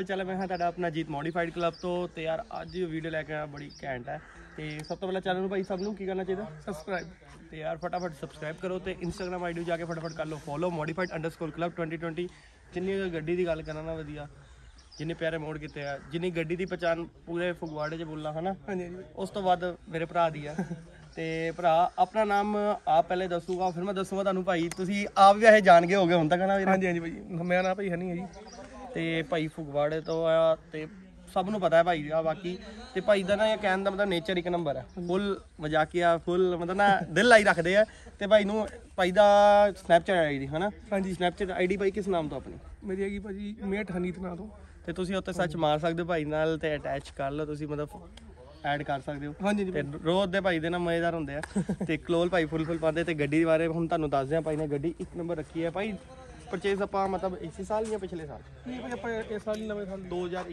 हाल चाल है? मैं हाँ तुहाडा अपना जीत मॉडिफाइड क्लब तो यार अज वीडियो लैके आया बड़ी घैंट है। तो सब तो पहले चैनल भाई सबनों की करना चाहिए सबसक्राइब। तो यार फटाफट सबसक्राइब करो तो इंस्टाग्राम आई डी जाके फटाफट कर लो फॉलो मॉडिफाइड _ क्लब 2020। जिन्नी गड्डी की गल करना ना वधिया जिन्ने प्यारे मोड़ किते हैं जिन्नी गड्डी की पहचान पूरे फगवाड़े च बोलना है ना उस तो बाद मेरे भरा दी है। तो भरा अपना नाम आप पहले दसूगा फिर मैं दसूँगा तुहानू भाई तुसीं आप भी वैसे जान गए हो गए हुण तक ना? हाँ जी हाँ जी भाई मेरा नाम भाई हनी है जी। तो भाई फगवाड़े तो आया तो सब नूं पता है भाई का बाकी। तो भाई का ना ये कहने का मतलब नेचर एक नंबर है फुल मजाकिया फुल मतलब ना दिल लाई रखते हैं। तो भाई नूं भाई का स्नैपचैट आई डी है ना? हाँ जी स्नैपचैट आई डी भाई किस नाम तो अपनी? मेरी हैगी भाजी मेट हनीत नाम तो। तो तुसीं उत्ते सर्च मार सकते हो भाई नाल ते अटैच कर लो तुसीं मतलब ऐड कर सकते हो। हाँ जी रोज दे भाई दे ना मजेदार होंगे तो कलोल भाई फुल पाते। तो गड्डी बारे हम तुहानू दसदे भाई ने गड्डी एक नंबर रखी है भाई। परचेज आप मतलब इसी साल या पिछले साल? इस साल नवे साल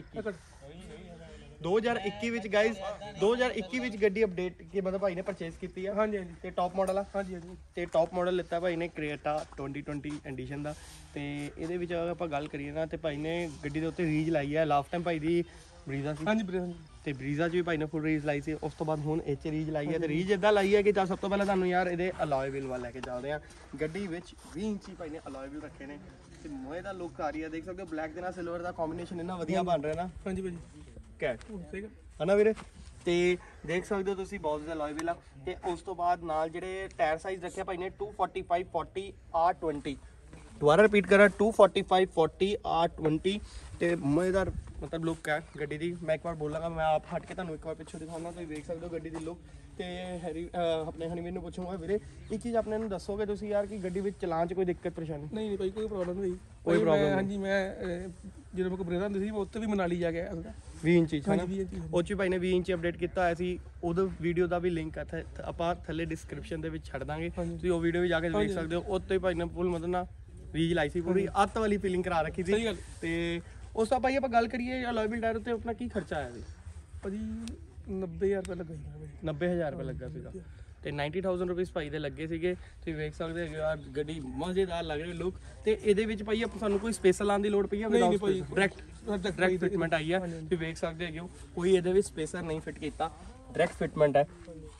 2021 गाइज 2021 गड्डी अपडेट की मतलब भाई ने परचेज की है। हाँ जी तो टॉप मॉडल है। हाँ जी हाँ जी तो टॉप मॉडल लेता भाई ने क्रेटा 2020 एडिशन का। तो ये आप गल करिए ना तो भाई ने गड्डी के उत्ते रीज लाई है लास्ट टाइम भाई की ब्रीजा सी। हाँ जी तो ब्रीजा भी भाई ने फुल रीज लाई सी उस तो बाद हुण इच रीज लाई है। तो रीज इदा लाई है कि सब तो पहले तुहानू यार ये अलॉय व्हील वाल लैके चलते हैं। गड्डी 20 इंची भाई ने अलॉय व्हील रखे ने तो मोए का लुक आ रही है देख सकते हो ब्लैक के नाल सिल्वर का कॉम्बीनेशन इन्ना वधिया बन रहा है ना। हाँ जी भाई कैट है ना वीरे? तो देख सकते हो तुसीं बॉस का अलॉय व्हील आ। तो उस तो बाद नाल जिहड़े टायर साइज रखे भाई ने 245/40 R20 दोबारा रिपीट करा 245/40 R20। तो मजेदार मतलब लुक है गड्डी की। मैं एक बार बोलांगा मैं आप हट के तुहानू एक बार पिछों दिखाना तो देख सकते हो गड्डी की लुक। तो हैरी अपने हनीवीर नूं पुछूंगा वीरे एक चीज़ अपने दसोगे तुसीं यार कि गड्डी विच चलान च कोई दिक्कत परेशानी? नहीं भाई कोई प्रॉब्लम नहीं कोई प्रॉब्लम। हाँ जी मैं जो मेरे को ब्रेजा होंदी सी मैं उत्ते भी मनाली जा गया 20 इंची ਉਹ 'ਚ ਭਾਈ ਨੇ 20 ਇੰਚ ਅਪਡੇਟ ਕੀਤਾ ਹੋਇਆ ਸੀ। ਉਹਦਾ ਵੀਡੀਓ ਦਾ ਵੀ ਲਿੰਕ ਆਪਾਂ ਥੱਲੇ ਡਿਸਕ੍ਰਿਪਸ਼ਨ ਦੇ ਵਿੱਚ ਛੱਡ ਦਾਂਗੇ ਤੁਸੀਂ ਉਹ ਵੀਡੀਓ ਵੀ ਜਾ ਕੇ ਦੇਖ ਸਕਦੇ ਹੋ। ਉੱਤੇ ਭਾਈ ਨੇ ਫੁੱਲ ਮਤਲਬ ਨਾ ਰੀਜ ਲਾਈ ਸੀ ਪੂਰੀ ਅੱਤ ਵਾਲੀ ਫੀਲਿੰਗ ਕਰਾ ਰੱਖੀ ਸੀ। ਤੇ ਉਸ ਤੋਂ ਭਾਈ ਆਪਾਂ ਗੱਲ ਕਰੀਏ ਅਲੋਏ ਵੀਲ ਟਾਇਰ ਉੱਤੇ ਆਪਣਾ ਕੀ ਖਰਚਾ ਆਇਆ ਸੀ? ਭਾਜੀ 90000 ਰੁਪਏ ਲੱਗਾ ਸੀ। 90000 ਰੁਪਏ ਲੱਗਾ ਸੀਗਾ ਤੇ 90000 ਰੁਪਏ ਭਾਈ ਦੇ ਲੱਗੇ ਸੀਗੇ। ਤੁਸੀਂ ਵੇਖ ਸਕਦੇ ਹੋ ਯਾਰ ਗੱਡੀ ਮਜ਼ੇਦਾਰ ਲੱਗ ਰਹੀ ਲੁੱਕ। ਤੇ ਇਹਦੇ ਵਿੱਚ ਭਾਈ ਆਪਾਂ ਸਾਨੂੰ ਕੋਈ ਸਪੇਸ ਲਾਉਣ ਦੀ ਲੋੜ ਪਈ ਹੈ? ਨਹੀਂ डायरेक्ट फिटमेंट आई है तुम वेख सकते हो कोई ये स्पेसर नहीं फिट किया डायरेक्ट फिटमेंट है।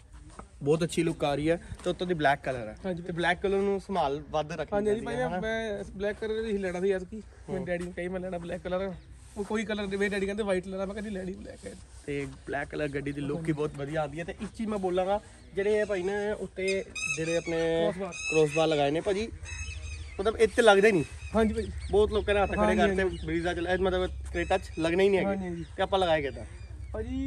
बहुत अच्छी लुक आ रही है। तो उत्तों ब्लैक कलर है। हाँ जी तो ब्लैक कलर नूं संभाल वध रखनी। हाँ जी भाई मैं ब्लैक कलर ही लेना थी यार मेरे डैडी ने कही मैं लेना ब्लैक कलर वो कोई कलर मेरे डैडी कहते वाइट लेना मैं कहती लैनी ब्लैक है। तो ब्लैक कलर गड्डी की लुक ही बहुत वधिया आती है। तो एक चीज़ मैं बोलांगा ਜਿਹੜੇ ਭਾਈ ਨੇ ਉੱਤੇ ਜਿਹੜੇ ਆਪਣੇ ਕ੍ਰੋਸਬਾਰ ਲਗਾਏ ਨੇ ਭਾਜੀ मतलब इतने लगते नहीं। हाँ जी भाई बहुत लोग हाथ खड़े करते ब्रीजा चला मतलब क्रेटा च लगना ही नहीं है कि आप लगाए किदा भाजी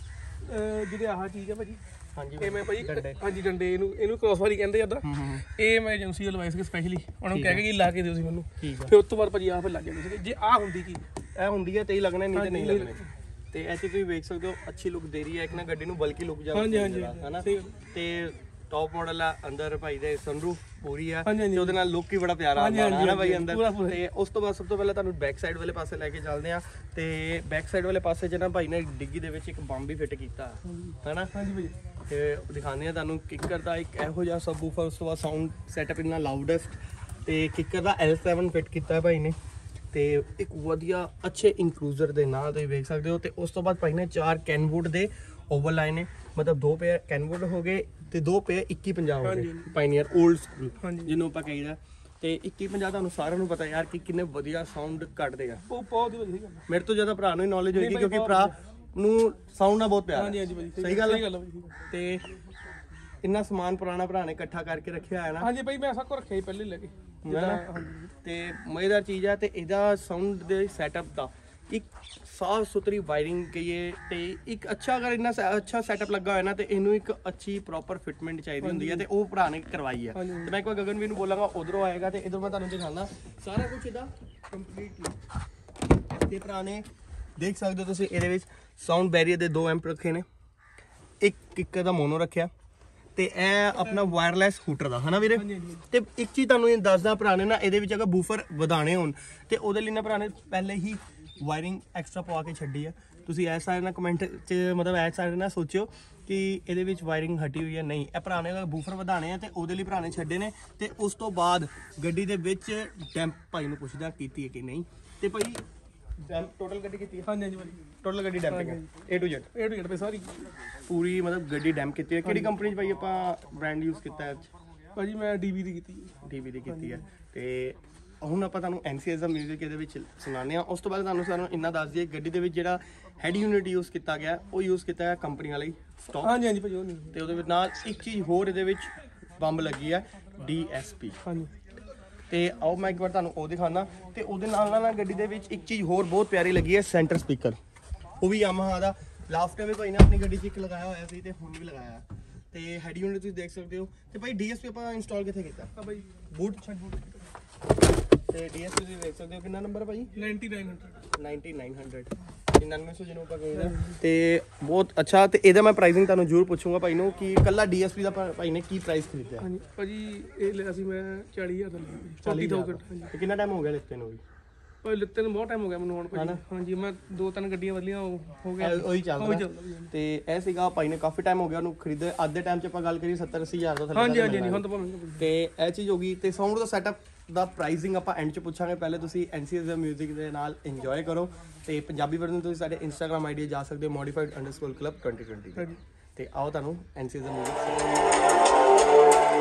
ਜਿਹੜੇ ਆਹ ਚੀਜ਼ ਹੈ ਭਾਜੀ। ਹਾਂਜੀ ਇਹ ਮੈਂ ਭਾਜੀ ਹਾਂਜੀ ਡੰਡੇ ਇਹਨੂੰ ਕ੍ਰੋਸਬਾਰ ਹੀ ਕਹਿੰਦੇ ਜਿੱਦਾਂ ਇਹ ਮੈਂ ਏਜੰਸੀ ਤੋਂ ਲਵਾਈ ਸੀ ਸਪੈਸ਼ਲੀ ਉਹਨਾਂ ਨੂੰ ਕਹਿ ਕੇ ਕਿ ਲਾ ਕੇ ਦਿਓ ਸੀ ਮੈਨੂੰ। ਫਿਰ ਉਸ ਤੋਂ ਬਾਅਦ ਭਾਜੀ ਆਹ ਫਿਰ ਲੱਗ ਜਾਂਦੇ ਸੀ ਜੇ ਆਹ ਹੁੰਦੀ ਕੀ ਇਹ ਹੁੰਦੀ ਹੈ ਤੇ ਹੀ ਲੱਗਣਾ ਨਹੀਂ ਤੇ ਨਹੀਂ ਲੱਗਣੇ। ਤੇ ਐਸੇ ਤੁਸੀਂ ਵੇਖ ਸਕਦੇ ਹੋ ਅੱਛੀ ਲੁੱਕ ਦੇ ਰਹੀ ਹੈ ਇੱਕ ਨਾ ਗੱਡੀ ਨੂੰ ਬਲਕੀ ਲੁੱਕ ਜਾ ਹਾਂਜੀ ਹਾਂਜੀ ਹੈ ਨਾ। ਤੇ टॉप मॉडल है अंदर भाई दे सनरूफ पूरी है ते ओदे नाल लुक ही बड़ा प्यारा आंदा है ना भाई अंदर। ते उस तो बाद सब तो पहले तुहानू बैक साइड वाले पासे लेके चलदे आ। ते बैक साइड वाले पासे च ना भाई ने डिग्गी दे विच एक बंब भी फिट कीता है ना। हां जी भाई ते दिखाने आ तुहानू किकर दा एक एहो जिहा सबवूफर उस तो बाद साउंड सेटअप इन्ना लाउडेस्ट ते किकर दा L7 फिट कीता है भाई ने। ते एक वधिया अच्छे इंक्लूजर दे नाल तुसीं वेख सकदे हो। ते उस तो बाद भाई ने 4 कैनवुड दे ओवल लाए ने मतलब 2 पेयर कैनवुड हो गए ਤੇ 2 ਪਏ 2150 ਹੋ ਗਏ ਪਾਇਨੀਅਰ 올ਡ ਸਕੂਲ ਜਿਹਨੂੰ ਆਪਾਂ ਕਹੀਦਾ। ਤੇ 2150 ਤੁਹਾਨੂੰ ਸਾਰਿਆਂ ਨੂੰ ਪਤਾ ਯਾਰ ਕਿ ਕਿੰਨੇ ਵਧੀਆ ਸਾਊਂਡ ਕੱਢਦੇ ਆ। ਉਹ ਬਹੁਤ ਵਧੀਆ ਮੇਰੇ ਤੋਂ ਜ਼ਿਆਦਾ ਭਰਾ ਨੂੰ ਹੀ ਨੌਲੇਜ ਹੋਏਗੀ ਕਿਉਂਕਿ ਭਰਾ ਨੂੰ ਸਾਊਂਡ ਨਾਲ ਬਹੁਤ ਪਿਆਰ। ਹਾਂਜੀ ਹਾਂਜੀ ਭਾਈ ਸਹੀ ਗੱਲ ਹੈ। ਤੇ ਇੰਨਾ ਸਮਾਨ ਪੁਰਾਣਾ ਭਰਾ ਨੇ ਇਕੱਠਾ ਕਰਕੇ ਰੱਖਿਆ ਹੈ ਨਾ। ਹਾਂਜੀ ਭਾਈ ਮੈਂ ਸਭ ਕੁਝ ਰੱਖਿਆ ਹੀ ਪਹਿਲੇ ਲੈ ਕੇ ਤੇ ਮਜ਼ੇਦਾਰ ਚੀਜ਼ ਹੈ। ਤੇ ਇਹਦਾ ਸਾਊਂਡ ਦੇ ਸੈਟਅਪ ਦਾ एक साफ सुथरी वायरिंग कहिए तो एक अच्छा अगर इन्ना अच्छा सैटअप लगा हो ना तो इनू एक अच्छी प्रॉपर फिटमेंट चाहिए होंगी है। तो वो भरा ने करवाई है। तो मैं एक बार गगनवीर बोलांगा उधरों आएगा तो इधर मैं तुहानू दिखाना सारा कुछ इहदा कंप्लीटली। ते भरा ने देख सकते हो तुसीं इहदे विच साउंड बैरियर दे 2 एम्प रखे ने एक किकर दा मोनो रखिया ते ए अपना वायरलैस हूटर दा है ना वीरे। ते एक चीज़ तुहानू दसदा भरा ने ना इहदे विच अगर बूफर वधाने होण ते उहदे लई ना भरा ने पहले ही वायरिंग एक्सट्रा पवा के छड्डी है। तुसीं इस साइड ना कमेंट च मतलब इस साइड ना सोचो कि इहदे विच वायरिंग हटी हुई है नहीं ए भरा ने बूफर वधाने ते उहदे लई भरा ने छड्डे ने। ते उस तो बाद गड्डी दे विच डैंप भाई नूं पुछदा कीती है कि नहीं। ते भाई ਟੋਟਲ ਗੱਡੀ ਕੀਤੀ ਹੈ? ਹਾਂਜੀ ਹਾਂਜੀ ਭਾਜੀ ਟੋਟਲ ਗੱਡੀ ਡੈਮਪਿੰਗ ਹੈ A to Z? A to Z ਪੇ ਸਾਰੀ ਪੂਰੀ ਮਤਲਬ ਗੱਡੀ ਡੈਮ ਕੀਤੀ ਹੈ। ਕਿਹੜੀ ਕੰਪਨੀ 'ਚ ਭਾਈ ਆਪਾਂ ਬ੍ਰਾਂਡ ਯੂਜ਼ ਕੀਤਾ ਹੈ? ਭਾਜੀ ਮੈਂ DB ਦੀ ਕੀਤੀ DB ਦੀ ਕੀਤੀ ਹੈ। ਤੇ ਹੁਣ ਆਪਾਂ ਤੁਹਾਨੂੰ NCS ਦਾ ਮਿਊਜ਼ਿਕ ਇਹਦੇ ਵਿੱਚ ਸੁਣਾਉਂਦੇ ਹਾਂ। ਉਸ ਤੋਂ ਬਾਅਦ ਸਾਨੂੰ ਇੰਨਾ ਦੱਸ ਦਈਏ ਗੱਡੀ ਦੇ ਵਿੱਚ ਜਿਹੜਾ ਹੈਡ ਯੂਨਿਟ ਯੂਜ਼ ਕੀਤਾ ਗਿਆ ਉਹ ਯੂਜ਼ ਕੀਤਾ ਹੈ ਕੰਪਨੀ ਵਾਲਾ ਹੀ ਸਟਾਕ। ਹਾਂਜੀ ਹਾਂਜੀ ਭਾਜੀ ਉਹ ਨਹੀਂ ਤੇ ਉਹਦੇ ਵਿੱਚ ਨਾਲ ਇੱਕ ਚੀਜ਼ ਹੋਰ ਇਹਦੇ ਵਿੱਚ ਬੰਬ ਲੱਗੀ ਹੈ DSP। ਹਾਂਜੀ ਤੇ ਆਓ ਮੈਂ ਇੱਕ ਵਾਰ ਤੁਹਾਨੂੰ ਉਹ ਦਿਖਾਣਾ। ਤੇ ਉਹਦੇ ਨਾਲ ਨਾਲ ਗੱਡੀ ਦੇ ਵਿੱਚ ਇੱਕ ਚੀਜ਼ ਹੋਰ ਬਹੁਤ ਪਿਆਰੀ ਲੱਗੀ ਹੈ, ਸੈਂਟਰ ਸਪੀਕਰ। ਉਹ ਵੀ Yamaha ਦਾ ਲਾਸਟ ਟਾਈਮ ਵੀ ਭਾਈ ਨੇ ਆਪਣੀ ਗੱਡੀ 'ਚ ਇੱਕ ਲਗਾਇਆ ਹੋਇਆ ਸੀ ਤੇ ਹੁਣ ਵੀ ਲਗਾਇਆ। ਤੇ ਹੈਡ ਯੂਨਿਟ ਤੁਸੀਂ ਦੇਖ ਸਕਦੇ ਹੋ। ਤੇ ਭਾਈ DSP ਆਪਾਂ ਇੰਸਟਾਲ ਕਿੱਥੇ ਕੀਤਾ? ਭਾਈ ਬੂਟ ਤੇ DSP ਤੁਸੀਂ ਦੇਖ ਸਕਦੇ ਹੋ। ਕਿੰਨਾ ਨੰਬਰ ਹੈ ਭਾਈ? 9900 ਜਿਹਨੂੰ ਆਪਾਂ ਕਹਿੰਦੇ ਆ। ਤੇ ਬਹੁਤ ਅੱਛਾ। ਤੇ ਇਹਦਾ ਮੈਂ ਪ੍ਰਾਈਸਿੰਗ ਤੁਹਾਨੂੰ ਜ਼ਰੂਰ ਪੁੱਛੂੰਗਾ ਭਾਈ ਨੂੰ ਕਿ ਕੱਲਾ DSP ਦਾ ਭਾਈ ਨੇ ਕੀ ਪ੍ਰਾਈਸ ਖਰੀਦਿਆ? ਹਾਂਜੀ ਭਾਜੀ ਇਹ ਲਿਆ ਸੀ ਮੈਂ 40000 ਦਾ ਲਿਆ 40000। ਤੇ ਕਿੰਨਾ ਟਾਈਮ ਹੋ ਗਿਆ ਲਿੱਤੇ ਨੂੰ ਵੀ? ਭਾਈ ਲਿੱਤੇ ਨੂੰ ਬਹੁਤ ਟਾਈਮ ਹੋ ਗਿਆ ਮੈਨੂੰ ਹੁਣ ਭਾਜੀ। ਹਾਂਜੀ ਮੈਂ 2-3 ਗੱਡੀਆਂ ਬਦਲੀਆਂ ਹੋ ਗਿਆ ਉਹੀ ਚੱਲਦਾ। ਤੇ ਇਹ ਸੀਗਾ ਭਾਈ ਨੇ ਕਾਫੀ ਟਾਈਮ ਹੋ ਗਿਆ ਉਹਨੂੰ ਖਰੀਦੇ। ਅੱਜ ਦੇ ਟਾਈਮ 'ਚ ਆਪਾਂ ਗੱਲ ਕਰੀਏ 70-80 ਹਜ਼ਾਰ ਤੋਂ ਥੱਲੇ। ਹਾਂਜੀ ਹਾਂਜੀ ਹੁਣ ਤਾਂ ਭਾਵੇਂ। ਤੇ ਇਹ ਚੀਜ਼ ਹੋ ਗਈ। ਤੇ ਸਾਊਂਡ ਦਾ ਸੈਟਅਪ ਦਾ ਪ੍ਰਾਈਸਿੰਗ ਆਪਾਂ ਐਂਡ 'ਚ ਪੁੱਛਾਂਗੇ। ਪਹਿਲੇ ਤੁਸੀਂ NCS ਦਾ ਮਿਊਜ਼ਿਕ ਦੇ ਨਾਲ ਇੰਜੋਏ ਕਰੋ। ਤੇ ਪੰਜਾਬੀ ਵਰਜ਼ਨ ਤੁਸੀਂ ਸਾਡੇ ਇੰਸਟਾਗ੍ਰਾਮ ਆਈਡੀ ਜਾ ਸਕਦੇ ਹੋ modified_club 2020। ਤੇ ਆਓ ਤੁਹਾਨੂੰ NCS ਦਾ ਮਿਊਜ਼ਿਕ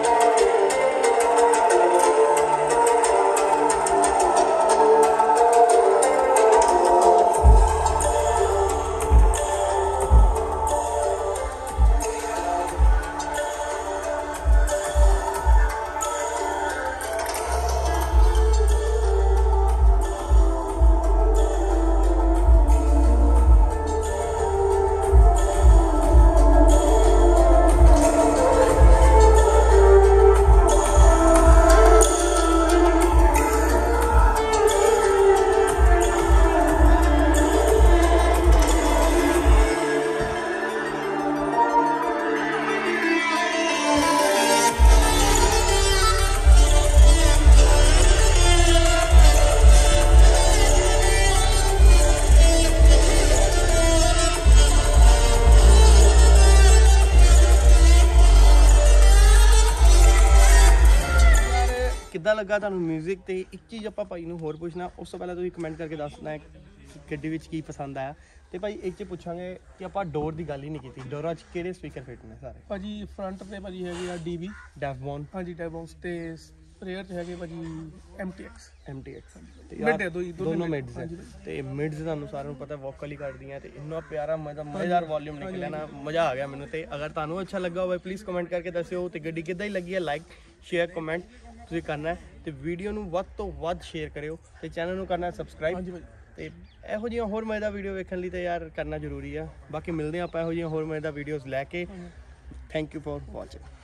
ਕਿੱਦਾਂ ਲੱਗਾ ਤੁਹਾਨੂੰ ਮਿਊਜ਼ਿਕ? ਤੇ ਇੱਕ ਚੀਜ਼ ਆਪਾਂ ਭਾਈ ਨੂੰ ਹੋਰ ਪੁੱਛਣਾ। ਉਸ ਤੋਂ ਪਹਿਲਾਂ ਤੁਸੀਂ ਕਮੈਂਟ ਕਰਕੇ ਦੱਸਣਾ ਹੈ ਗੱਡੀ ਵਿੱਚ ਕੀ ਪਸੰਦ ਆਇਆ। ਤੇ ਭਾਈ ਇੱਕ ਚੀਜ਼ ਪੁੱਛਾਂਗੇ ਕਿ ਆਪਾਂ ਡੋਰ ਦੀ ਗੱਲ ਹੀ ਨਹੀਂ ਕੀਤੀ। ਡੋਰਾਂ 'ਚ ਕਿਹੜੇ ਸਪੀਕਰ ਫਿੱਟ ਨੇ ਸਾਰੇ? ਭਾਜੀ ਫਰੰਟ ਤੇ ਭਾਜੀ ਹੈਗੇ ਆ DB ਡੈਫਬੋਨ। ਹਾਂਜੀ ਡੈਫਬੋਨ ਤੇ ਰੇਅਰ 'ਚ ਹੈਗੇ ਭਾਜੀ MTX ਤੇ ਮਿਡ ਹੈ ਦੋਨੋਂ ਮਿਡਸ ਹੈ। ਤੇ ਮਿਡਸ ਤੁਹਾਨੂੰ ਸਾਰਿਆਂ ਨੂੰ ਪਤਾ ਵੋਕਲ ਹੀ ਕਰਦੀਆਂ। ਤੇ ਇੰਨਾ ਪਿਆਰਾ ਮਜ਼ੇਦਾਰ ਵੋਲਿਊਮ ਨਿਕਲਿਆ ਨਾ, ਮਜ਼ਾ ਆ ਗਿਆ ਮੈਨੂੰ। ਤੇ ਅਗਰ ਤੁਹਾਨੂੰ ਅੱਛਾ ਲੱਗਾ ਹੋਵੇ ਪਲੀਜ਼ ਕਮੈਂਟ ਕਰਕੇ ਦੱਸਿਓ। ਤੇ ਗੱਡੀ ਕਿੱਦਾਂ ਹੀ ਲੱਗੀ ਹੈ ਲਾਈਕ ਸ਼ੇਅਰ ਕਮੈਂਟ ਤੁਸੀਂ ਕਰਨਾ ਹੈ। ਤੇ ਵੀਡੀਓ ਨੂੰ ਵੱਧ ਤੋਂ ਵੱਧ ਸ਼ੇਅਰ ਕਰਿਓ ਤੇ ਚੈਨਲ ਨੂੰ ਕਰਨਾ ਸਬਸਕ੍ਰਾਈਬ। ਹਾਂਜੀ ਭਾਜੀ ਤੇ ਇਹੋ ਜਿਹੀਆਂ ਹੋਰ ਮਜ਼ੇਦਾਰ ਵੀਡੀਓ ਵੇਖਣ ਲਈ ਤੇ ਯਾਰ ਕਰਨਾ ਜ਼ਰੂਰੀ ਆ। ਬਾਕੀ ਮਿਲਦੇ ਆਪਾਂ ਇਹੋ ਜਿਹੀਆਂ ਹੋਰ ਮਜ਼ੇਦਾਰ ਵੀਡੀਓਜ਼ ਲੈ ਕੇ। Thank you for watching.